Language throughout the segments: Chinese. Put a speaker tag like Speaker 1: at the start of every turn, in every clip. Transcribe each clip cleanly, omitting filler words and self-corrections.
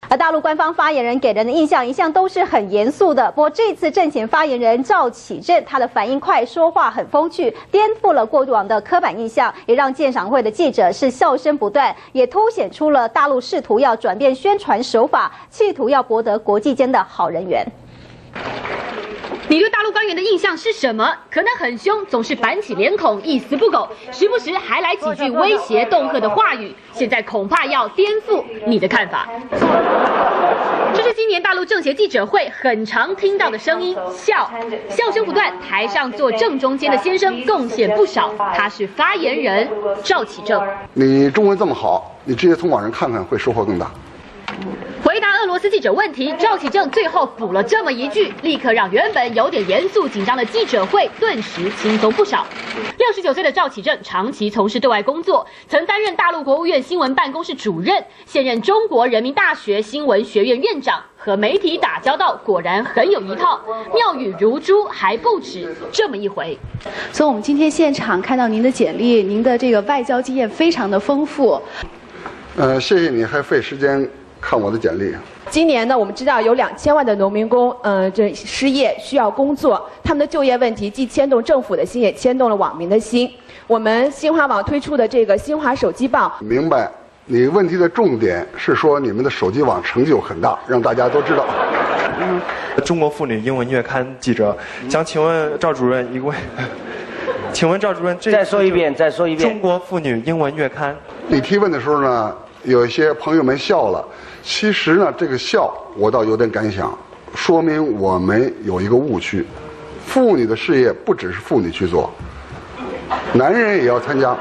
Speaker 1: 而大陆官方发言人给人的印象一向都是很严肃的，不过这次政协发言人赵启正，他的反应快，说话很风趣，颠覆了过往的刻板印象，也让鉴赏会的记者是笑声不断，也凸显出了大陆试图要转变宣传手法，企图要博得国际间的好人缘。
Speaker 2: 你对大陆官员的印象是什么？可能很凶，总是板起脸孔，一丝不苟，时不时还来几句威胁恫吓的话语。现在恐怕要颠覆你的看法。这是今年大陆政协记者会很常听到的声音，笑声不断。台上坐正中间的先生贡献不少，他是发言人赵启正。
Speaker 3: 你中文这么好，你直接从网上看看会收获更大。
Speaker 2: 回答俄罗斯记者问题，赵启正最后补了这么一句，立刻让原本有点严肃紧张的记者会顿时轻松不少。69岁的赵启正长期从事对外工作，曾担任大陆国务院新闻办公室主任，现任中国人民大学新闻学院院长，和媒体打交道果然很有一套，妙语如珠，还不止这么一回。
Speaker 4: 所以，我们今天现场看到您的简历，您的这个外交经验非常的丰富。
Speaker 3: 谢谢你还费时间。 看我的简历。
Speaker 5: 今年呢，我们知道有2000万的农民工，这失业需要工作，他们的就业问题既牵动政府的心，也牵动了网民的心。我们新华网推出的这个新华手机报，
Speaker 3: 明白你问题的重点是说你们的手机网成就很大，让大家都知道。
Speaker 6: 中国妇女英文月刊记者，想请问赵主任一位，请问赵主任，
Speaker 7: 再说一遍。
Speaker 6: 中国妇女英文月刊。
Speaker 3: 你提问的时候呢？ 有一些朋友们笑了，其实呢，这个笑我倒有点感想，说明我们有一个误区：妇女的事业不只是妇女去做，男人也要参加。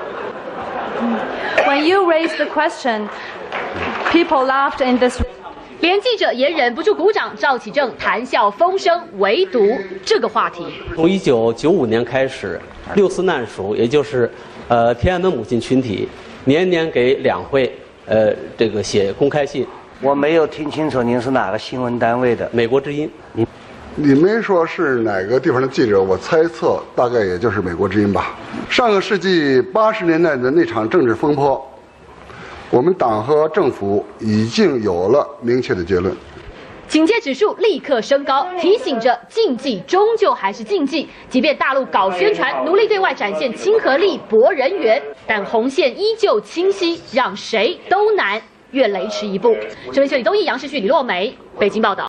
Speaker 8: When you raised the question, people laughed in this.
Speaker 2: 连记者也忍不住鼓掌。赵启正谈笑风生，唯独这个话题。
Speaker 9: 从1995年开始，6·4难署，也就是天安门母亲群体，年年给两会。 这个写公开信，
Speaker 7: 我没有听清楚您是哪个新闻单位的？
Speaker 9: 美国之音。
Speaker 3: 你没说是哪个地方的记者，我猜测大概也就是美国之音吧。上个世纪80年代的那场政治风波，我们党和政府已经有了明确的结论。
Speaker 2: 警戒指数立刻升高，提醒着禁忌终究还是禁忌。即便大陆搞宣传，努力对外展现亲和力、博人缘，但红线依旧清晰，让谁都难越雷池一步。这边是李东义、杨世旭、李洛梅，北京报道。